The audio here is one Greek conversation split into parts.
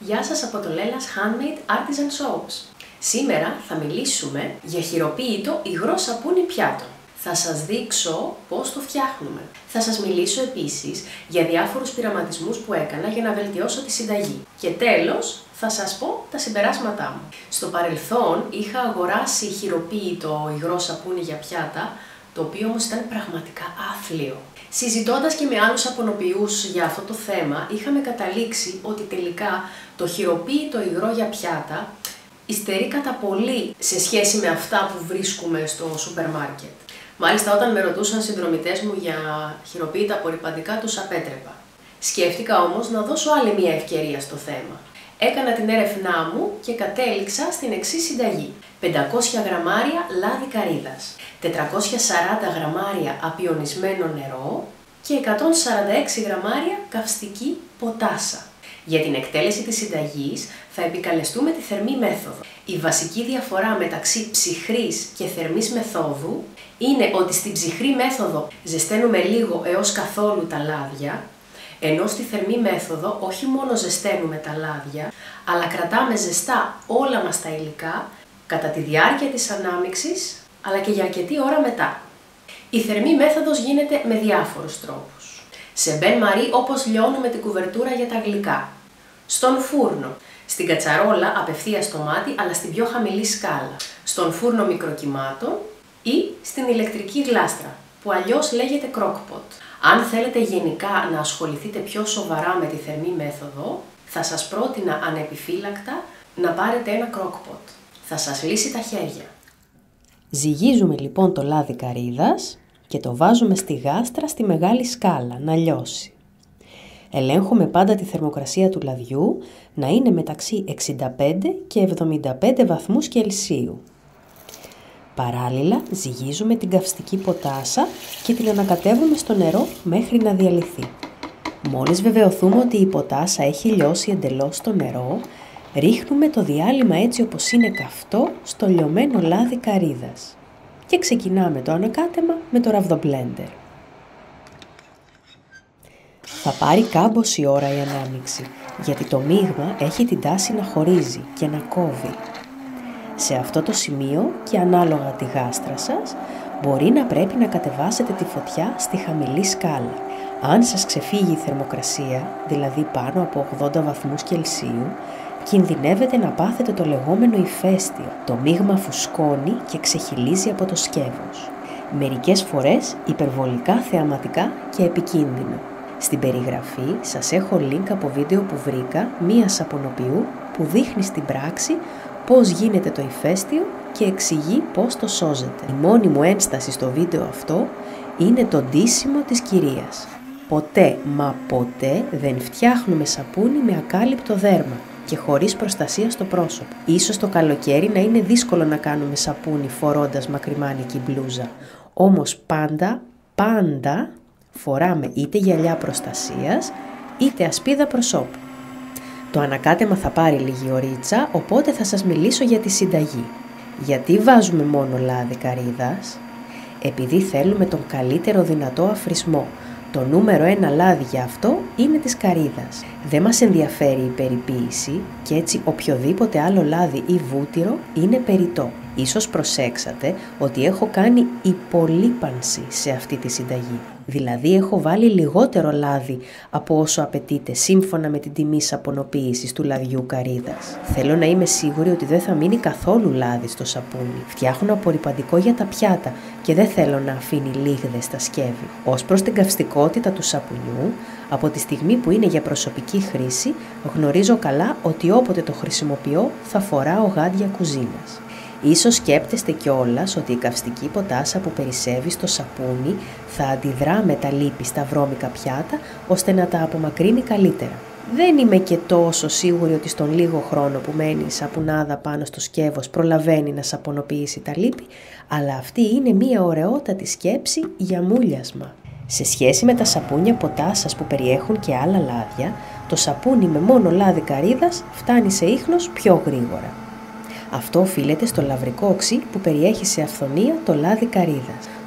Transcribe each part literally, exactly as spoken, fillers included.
Γεια σας από το Lella's Handmade Artisan Soaps. Σήμερα θα μιλήσουμε για χειροποίητο υγρό σαπούνι πιάτο. Θα σας δείξω πώς το φτιάχνουμε. Θα σας μιλήσω επίσης για διάφορους πειραματισμούς που έκανα για να βελτιώσω τη συνταγή. Και τέλος, θα σας πω τα συμπεράσματά μου. Στο παρελθόν είχα αγοράσει χειροποίητο υγρό σαπούνι για πιάτα, το οποίο όμως ήταν πραγματικά άθλιο. Συζητώντας και με άλλους απονοποιούς για αυτό το θέμα, είχαμε καταλήξει ότι τελικά το χειροποίητο υγρό για πιάτα υστερεί κατά πολύ σε σχέση με αυτά που βρίσκουμε στο σούπερ μάρκετ. Μάλιστα, όταν με ρωτούσαν συνδρομητές μου για χειροποίητα απορριπαντικά, τους απέτρεπα. Σκέφτηκα όμως να δώσω άλλη μια ευκαιρία στο θέμα. Έκανα την έρευνά μου και κατέληξα στην εξής συνταγή. πεντακόσια γραμμάρια λάδι καρύδας, τετρακόσια σαράντα γραμμάρια απιονισμένο νερό και εκατόν σαράντα έξι γραμμάρια καυστική ποτάσα. Για την εκτέλεση της συνταγής θα επικαλεστούμε τη θερμή μέθοδο. Η βασική διαφορά μεταξύ ψυχρής και θερμής μεθόδου είναι ότι στην ψυχρή μέθοδο ζεσταίνουμε λίγο έως καθόλου τα λάδια, ενώ στη θερμή μέθοδο όχι μόνο ζεσταίνουμε τα λάδια, αλλά κρατάμε ζεστά όλα μας τα υλικά κατά τη διάρκεια της ανάμιξης, αλλά και για αρκετή ώρα μετά. Η θερμή μέθοδος γίνεται με διάφορους τρόπους. Σε μπεν μαρί, όπως λιώνουμε την κουβερτούρα για τα γλυκά. Στον φούρνο. Στην κατσαρόλα απευθείας στο μάτι, αλλά στην πιο χαμηλή σκάλα. Στον φούρνο μικροκυμάτων ή στην ηλεκτρική γλάστρα, που αλλιώς λέγεται crock-pot. Αν θέλετε γενικά να ασχοληθείτε πιο σοβαρά με τη θερμή μέθοδο, θα σας πρότεινα ανεπιφύλακτα να πάρετε ένα crock-pot. Θα σας λύσει τα χέρια. Ζυγίζουμε λοιπόν το λάδι καρύδας και το βάζουμε στη γάστρα στη μεγάλη σκάλα να λιώσει. Ελέγχουμε πάντα τη θερμοκρασία του λαδιού να είναι μεταξύ εξήντα πέντε και εβδομήντα πέντε βαθμούς Κελσίου. Παράλληλα ζυγίζουμε την καυστική ποτάσα και την ανακατεύουμε στο νερό μέχρι να διαλυθεί. Μόλις βεβαιωθούμε ότι η ποτάσα έχει λιώσει εντελώς στο νερό, ρίχνουμε το διάλειμμα έτσι όπως είναι καυτό στο λιωμένο λάδι καρύδας και ξεκινάμε το ανακάτεμα με το ραβδομπλέντερ. Θα πάρει κάμποση ώρα η ανάμιξη, γιατί το μείγμα έχει την τάση να χωρίζει και να κόβει. Σε αυτό το σημείο και ανάλογα τη γάστρα σας, μπορεί να πρέπει να κατεβάσετε τη φωτιά στη χαμηλή σκάλα. Αν σας ξεφύγει η θερμοκρασία, δηλαδή πάνω από ογδόντα βαθμούς Κελσίου, κινδυνεύετε να πάθετε το λεγόμενο ηφαίστειο. Το μείγμα φουσκώνει και ξεχυλίζει από το σκεύος. Μερικές φορές υπερβολικά θεαματικά και επικίνδυνο. Στην περιγραφή σας έχω link από βίντεο που βρήκα μία σαπονοποιού που δείχνει στην πράξη πώς γίνεται το ηφαίστειο και εξηγεί πώς το σώζετε. Η μόνη μου ένσταση στο βίντεο αυτό είναι το ντύσιμο της κυρίας. Ποτέ, μα ποτέ δεν φτιάχνουμε σαπούνι με ακάλυπτο δέρμα και χωρίς προστασία στο πρόσωπο. Ίσως το καλοκαίρι να είναι δύσκολο να κάνουμε σαπούνι φορώντας μακριμάνικη μπλούζα. Όμως πάντα, πάντα φοράμε είτε γυαλιά προστασίας είτε ασπίδα προσώπου. Το ανακάτεμα θα πάρει λίγη ωρίτσα, οπότε θα σας μιλήσω για τη συνταγή. Γιατί βάζουμε μόνο λάδι καρύδας? Επειδή θέλουμε τον καλύτερο δυνατό αφρισμό. Το νούμερο ένα λάδι για αυτό είναι της καρύδας. Δεν μας ενδιαφέρει η περιποίηση και έτσι οποιοδήποτε άλλο λάδι ή βούτυρο είναι περιττό. Ίσως προσέξατε ότι έχω κάνει υπολείπανση σε αυτή τη συνταγή. Δηλαδή έχω βάλει λιγότερο λάδι από όσο απαιτείται σύμφωνα με την τιμή σαπονοποίησης του λαδιού καρύδας. Θέλω να είμαι σίγουρη ότι δεν θα μείνει καθόλου λάδι στο σαπούνι. Φτιάχνω απορριπαντικό για τα πιάτα και δεν θέλω να αφήνει λίγδες στα σκεύη. Ως προς την καυστικότητα του σαπουνιού, από τη στιγμή που είναι για προσωπική χρήση, γνωρίζω καλά ότι όποτε το χρησιμοποιώ θα φοράω γάντια κουζίνας. Ίσως σκέπτεστε κιόλας ότι η καυστική ποτάσα που περισσεύει στο σαπούνι θα αντιδρά με τα λίπη στα βρώμικα πιάτα ώστε να τα απομακρύνει καλύτερα. Δεν είμαι και τόσο σίγουρη ότι στον λίγο χρόνο που μένει η σαπουνάδα πάνω στο σκεύος προλαβαίνει να σαπονοποιήσει τα λίπη, αλλά αυτή είναι μια ωραιότατη σκέψη για μούλιασμα. Σε σχέση με τα σαπούνια ποτάσας που περιέχουν και άλλα λάδια, το σαπούνι με μόνο λάδι καρύδας φτάνει σε ίχνος πιο γρήγορα. Αυτό οφείλεται στο λαβρικό οξύ που περιέχει σε αυθονία το λάδι καρύδας.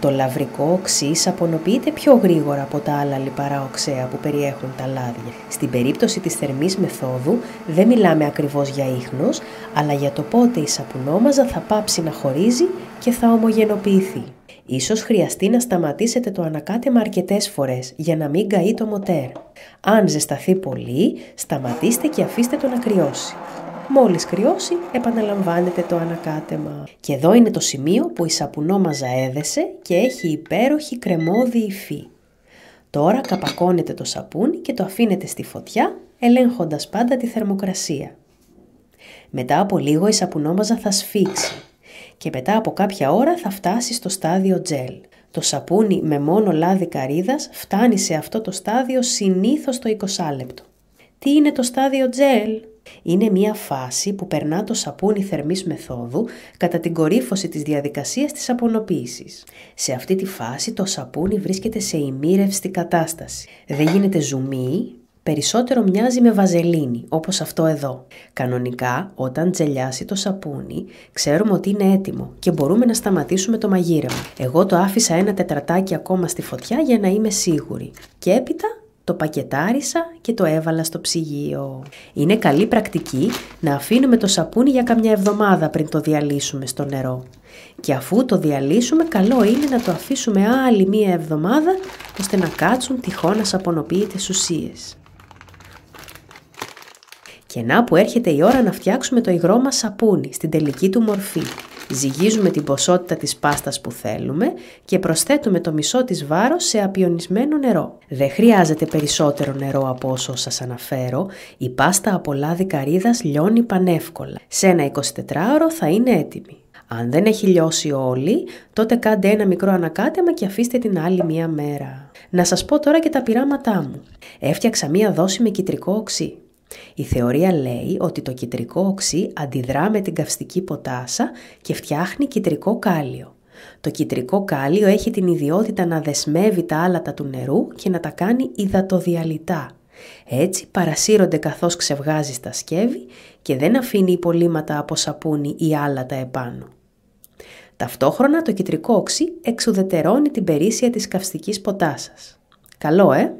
Το λαβρικό οξύ σαπωνοποιείται πιο γρήγορα από τα άλλα λιπαρά οξέα που περιέχουν τα λάδια. Στην περίπτωση της θερμής μεθόδου δεν μιλάμε ακριβώς για ίχνος, αλλά για το πότε η σαπουνόμαζα θα πάψει να χωρίζει και θα ομογενοποιηθεί. Ίσως χρειαστεί να σταματήσετε το ανακάτεμα αρκετές φορές για να μην καεί το μοτέρ. Αν ζεσταθεί πολύ, σταματήστε και αφήστε το να κρυώσει. Μόλις κρυώσει, επαναλαμβάνετε το ανακάτεμα. Και εδώ είναι το σημείο που η σαπουνόμαζα έδεσε και έχει υπέροχη κρεμώδη υφή. Τώρα καπακώνετε το σαπούνι και το αφήνετε στη φωτιά, ελέγχοντας πάντα τη θερμοκρασία. Μετά από λίγο η σαπουνόμαζα θα σφίξει και μετά από κάποια ώρα θα φτάσει στο στάδιο τζέλ. Το σαπούνι με μόνο λάδι καρύδας φτάνει σε αυτό το στάδιο συνήθως το είκοσι λεπτό. Τι είναι το στάδιο τζέλ? Είναι μια φάση που περνά το σαπούνι θερμής μεθόδου κατά την κορύφωση της διαδικασίας της σαπωνοποίησης. Σε αυτή τη φάση το σαπούνι βρίσκεται σε ημίρευστη κατάσταση. Δεν γίνεται ζουμί, περισσότερο μοιάζει με βαζελίνη, όπως αυτό εδώ. Κανονικά, όταν τζελιάσει το σαπούνι, ξέρουμε ότι είναι έτοιμο και μπορούμε να σταματήσουμε το μαγείρεμα. Εγώ το άφησα ένα τετρατάκι ακόμα στη φωτιά για να είμαι σίγουρη. Και έπειτα το πακετάρισα και το έβαλα στο ψυγείο. Είναι καλή πρακτική να αφήνουμε το σαπούνι για καμιά εβδομάδα πριν το διαλύσουμε στο νερό. Και αφού το διαλύσουμε, καλό είναι να το αφήσουμε άλλη μία εβδομάδα, ώστε να κάτσουν τυχόν ασαπωνοποιητές ουσίες. Και να που έρχεται η ώρα να φτιάξουμε το υγρό μας σαπούνι στην τελική του μορφή. Ζυγίζουμε την ποσότητα της πάστας που θέλουμε και προσθέτουμε το μισό της βάρος σε απιονισμένο νερό. Δεν χρειάζεται περισσότερο νερό από όσο σας αναφέρω, η πάστα από λάδι καρύδας λιώνει πανεύκολα. Σε ένα εικοσιτετράωρο θα είναι έτοιμη. Αν δεν έχει λιώσει όλη, τότε κάντε ένα μικρό ανακάτεμα και αφήστε την άλλη μία μέρα. Να σας πω τώρα και τα πειράματά μου. Έφτιαξα μία δόση με κιτρικό οξύ. Η θεωρία λέει ότι το κιτρικό οξύ αντιδρά με την καυστική ποτάσα και φτιάχνει κιτρικό κάλιο. Το κιτρικό κάλιο έχει την ιδιότητα να δεσμεύει τα άλατα του νερού και να τα κάνει υδατοδιαλυτά. Έτσι παρασύρονται καθώς ξεβγάζει στα σκεύη και δεν αφήνει υπολείμματα από σαπούνι ή άλατα επάνω. Ταυτόχρονα το κιτρικό οξύ εξουδετερώνει την περίσσια της καυστικής ποτάσας. Καλό, ε?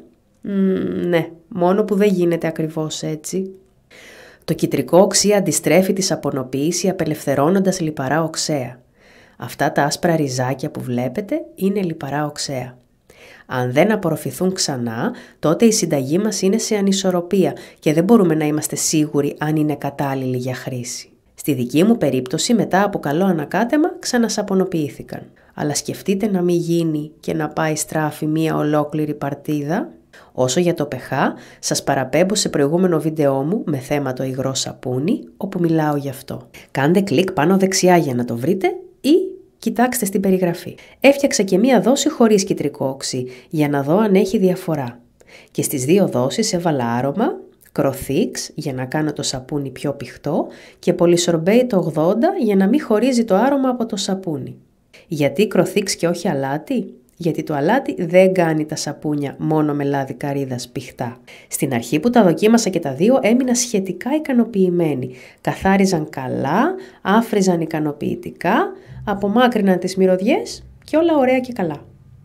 Mm, ναι, μόνο που δεν γίνεται ακριβώς έτσι. Το κιτρικό οξύ αντιστρέφει τη σαπωνοποίηση απελευθερώνοντας λιπαρά οξέα. Αυτά τα άσπρα ριζάκια που βλέπετε είναι λιπαρά οξέα. Αν δεν απορροφηθούν ξανά, τότε η συνταγή μας είναι σε ανισορροπία και δεν μπορούμε να είμαστε σίγουροι αν είναι κατάλληλη για χρήση. Στη δική μου περίπτωση, μετά από καλό ανακάτεμα, ξανασαπωνοποιήθηκαν. Αλλά σκεφτείτε να μην γίνει και να πάει στράφη μία ολόκληρη παρτίδα. Όσο για το pH, σας παραπέμπω σε προηγούμενο βίντεό μου με θέμα το υγρό σαπούνι, όπου μιλάω γι' αυτό. Κάντε κλικ πάνω δεξιά για να το βρείτε ή κοιτάξτε στην περιγραφή. Έφτιαξα και μία δόση χωρίς κιτρικό οξύ για να δω αν έχει διαφορά. Και στις δύο δόσεις έβαλα άρωμα, Crothix για να κάνω το σαπούνι πιο πηχτό και Polysorbate ογδόντα για να μην χωρίζει το άρωμα από το σαπούνι. Γιατί Crothix και όχι αλάτι? Γιατί το αλάτι δεν κάνει τα σαπούνια μόνο με λάδι καρύδας πηχτά. Στην αρχή που τα δοκίμασα και τα δύο έμεινα σχετικά ικανοποιημένη. Καθάριζαν καλά, άφριζαν ικανοποιητικά, απομάκρυναν τις μυρωδιές και όλα ωραία και καλά.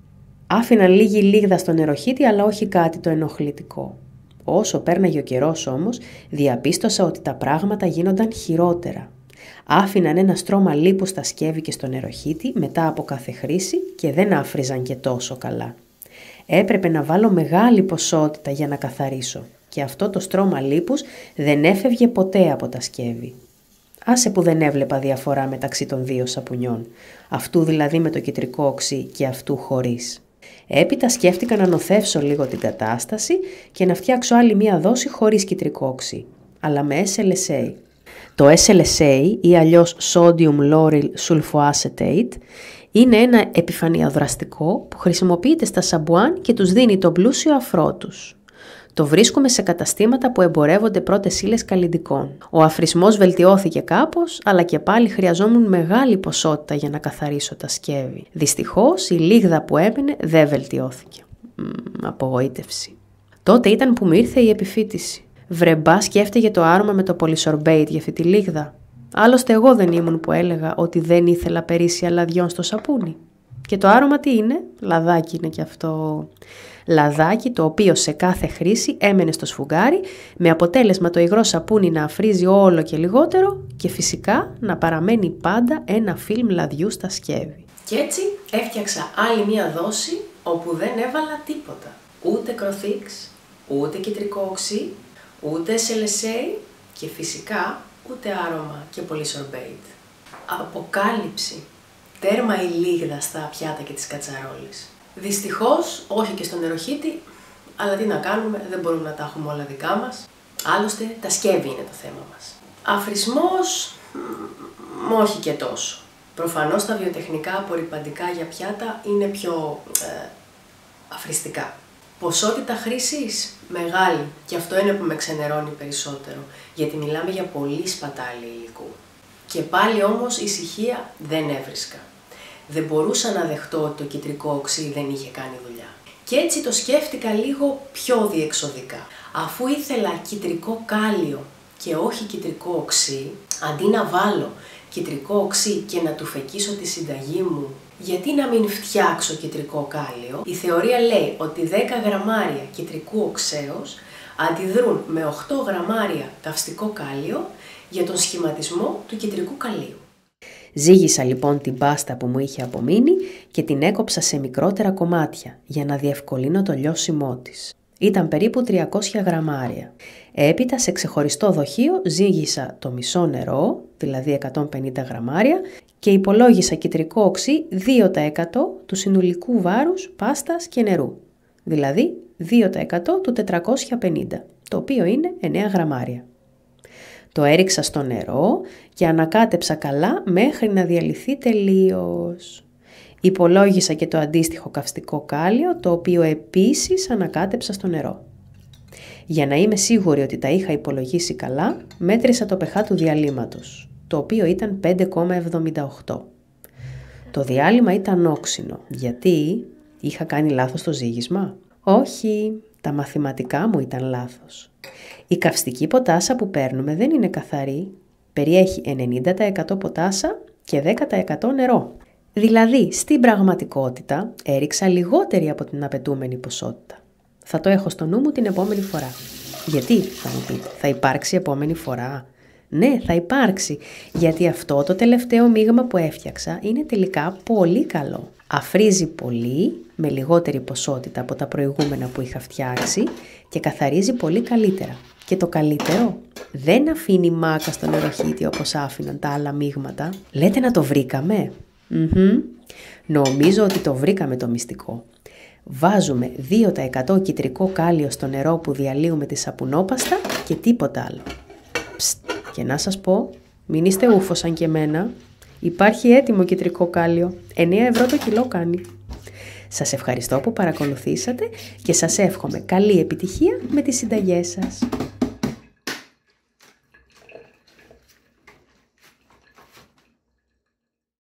Άφηναν λίγη λίγδα στο νεροχύτη αλλά όχι κάτι το ενοχλητικό. Όσο πέρναγε ο καιρός όμως, διαπίστωσα ότι τα πράγματα γίνονταν χειρότερα. Άφηναν ένα στρώμα λίπου στα σκεύη και στο νεροχύτη μετά από κάθε χρήση και δεν άφριζαν και τόσο καλά. Έπρεπε να βάλω μεγάλη ποσότητα για να καθαρίσω και αυτό το στρώμα λίπους δεν έφευγε ποτέ από τα σκεύη. Άσε που δεν έβλεπα διαφορά μεταξύ των δύο σαπουνιών, αυτού δηλαδή με το κιτρικό οξύ και αυτού χωρίς. Έπειτα σκέφτηκα να νοθεύσω λίγο την κατάσταση και να φτιάξω άλλη μία δόση χωρίς κιτρικό οξύ, αλλά με ες ελ ες έι. Το ες ελ ες έι ή αλλιώς Sodium Lauryl Sulfoacetate είναι ένα επιφανειοδραστικό που χρησιμοποιείται στα σαμπουάν και τους δίνει το πλούσιο αφρό τους. Το βρίσκουμε σε καταστήματα που εμπορεύονται πρώτες ύλες καλλυντικών. Ο αφρισμός βελτιώθηκε κάπως, αλλά και πάλι χρειαζόμουν μεγάλη ποσότητα για να καθαρίσω τα σκεύη. Δυστυχώς η λίγδα που έμεινε δεν βελτιώθηκε. Μ, απογοήτευση. Τότε ήταν που μου ήρθε η επιφύτηση. Βρε μπα σκέφτηκε το άρωμα με το Polysorbate για αυτή τη λίγδα. Άλλωστε εγώ δεν ήμουν που έλεγα ότι δεν ήθελα περίσσια λαδιών στο σαπούνι. Και το άρωμα τι είναι? Λαδάκι είναι και αυτό. Λαδάκι το οποίο σε κάθε χρήση έμενε στο σφουγγάρι, με αποτέλεσμα το υγρό σαπούνι να αφρίζει όλο και λιγότερο και φυσικά να παραμένει πάντα ένα φιλμ λαδιού στα σκεύη. Και έτσι έφτιαξα άλλη μία δόση όπου δεν έβαλα τίποτα. Ούτε κροθίξ, ούτε κιτρικό οξύ, ούτε ες ελ ες έι και φυσικά ούτε άρωμα και πολύ σορμπέιτ. Αποκάλυψη. Τέρμα η λίγδα στα πιάτα και τις κατσαρόλες. Δυστυχώς, όχι και στον νεροχύτη, αλλά τι να κάνουμε, δεν μπορούμε να τα έχουμε όλα δικά μας. Άλλωστε, τα σκεύη είναι το θέμα μας. Αφρισμός, μ, όχι και τόσο. Προφανώς τα βιοτεχνικά απορρυπαντικά για πιάτα είναι πιο ε, αφριστικά. Ποσότητα χρήσης, μεγάλη. Και αυτό είναι που με ξενερώνει περισσότερο, γιατί μιλάμε για πολύ σπατάλη υλικού. Και πάλι όμως ησυχία δεν έβρισκα. Δεν μπορούσα να δεχτώ ότι το κιτρικό οξύ δεν είχε κάνει δουλειά. Και έτσι το σκέφτηκα λίγο πιο διεξοδικά. Αφού ήθελα κιτρικό κάλιο και όχι κιτρικό οξύ, αντί να βάλω κιτρικό οξύ και να του φεκίσω τη συνταγή μου, γιατί να μην φτιάξω κιτρικό κάλιο? Η θεωρία λέει ότι δέκα γραμμάρια κιτρικού οξέως αντιδρούν με οκτώ γραμμάρια καυστικό κάλιο για τον σχηματισμό του κιτρικού καλίου. Ζύγισα λοιπόν την πάστα που μου είχε απομείνει και την έκοψα σε μικρότερα κομμάτια για να διευκολύνω το λιώσιμό της. Ήταν περίπου τριακόσια γραμμάρια. Έπειτα σε ξεχωριστό δοχείο ζύγισα το μισό νερό, δηλαδή εκατόν πενήντα γραμμάρια, και υπολόγισα κιτρικό οξύ δύο τοις εκατό του συνολικού βάρους πάστας και νερού, δηλαδή δύο τοις εκατό του τετρακόσια πενήντα, το οποίο είναι εννέα γραμμάρια. Το έριξα στο νερό και ανακάτεψα καλά μέχρι να διαλυθεί τελείως. Υπολόγισα και το αντίστοιχο καυστικό κάλιο, το οποίο επίσης ανακάτεψα στο νερό. Για να είμαι σίγουρη ότι τα είχα υπολογίσει καλά, μέτρησα το pH του διαλύματος, το οποίο ήταν πέντε κόμμα εβδομήντα οκτώ. Το διάλυμα ήταν όξινο, γιατί είχα κάνει λάθος το ζύγισμα? Όχι, τα μαθηματικά μου ήταν λάθος. Η καυστική ποτάσα που παίρνουμε δεν είναι καθαρή, περιέχει ενενήντα τοις εκατό ποτάσα και δέκα τοις εκατό νερό. Δηλαδή, στην πραγματικότητα, έριξα λιγότερη από την απαιτούμενη ποσότητα. Θα το έχω στο νου μου την επόμενη φορά. Γιατί, θα μου πείτε, θα υπάρξει επόμενη φορά? Ναι, θα υπάρξει, γιατί αυτό το τελευταίο μείγμα που έφτιαξα είναι τελικά πολύ καλό. Αφρίζει πολύ, με λιγότερη ποσότητα από τα προηγούμενα που είχα φτιάξει και καθαρίζει πολύ καλύτερα. Και το καλύτερο, δεν αφήνει μάκα στο νεροχύτη όπως άφηναν τα άλλα μείγματα. Λέτε να το βρήκαμε? Mm-hmm. Νομίζω ότι το βρήκαμε το μυστικό. Βάζουμε δύο τοις εκατό κιτρικό κάλιο στο νερό που διαλύουμε τη σαπουνόπαστα και τίποτα άλλο. Ψτ, και να σας πω, μην είστε ούφος σαν και εμένα. Υπάρχει έτοιμο κιτρικό κάλιο, εννέα ευρώ το κιλό κάνει. Σας ευχαριστώ που παρακολουθήσατε και σας εύχομαι καλή επιτυχία με τις συνταγές σας.